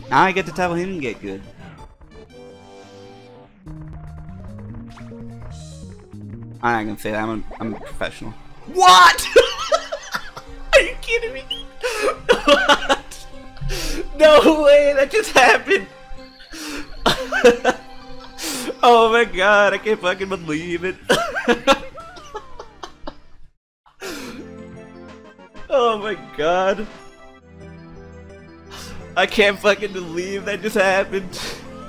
Now I get to tell him to get good. I'm not gonna say that. I'm a professional. What? Are you kidding me? What? No way! That just happened. Oh my god! I can't fucking believe it. Oh my god! I can't fucking believe that just happened.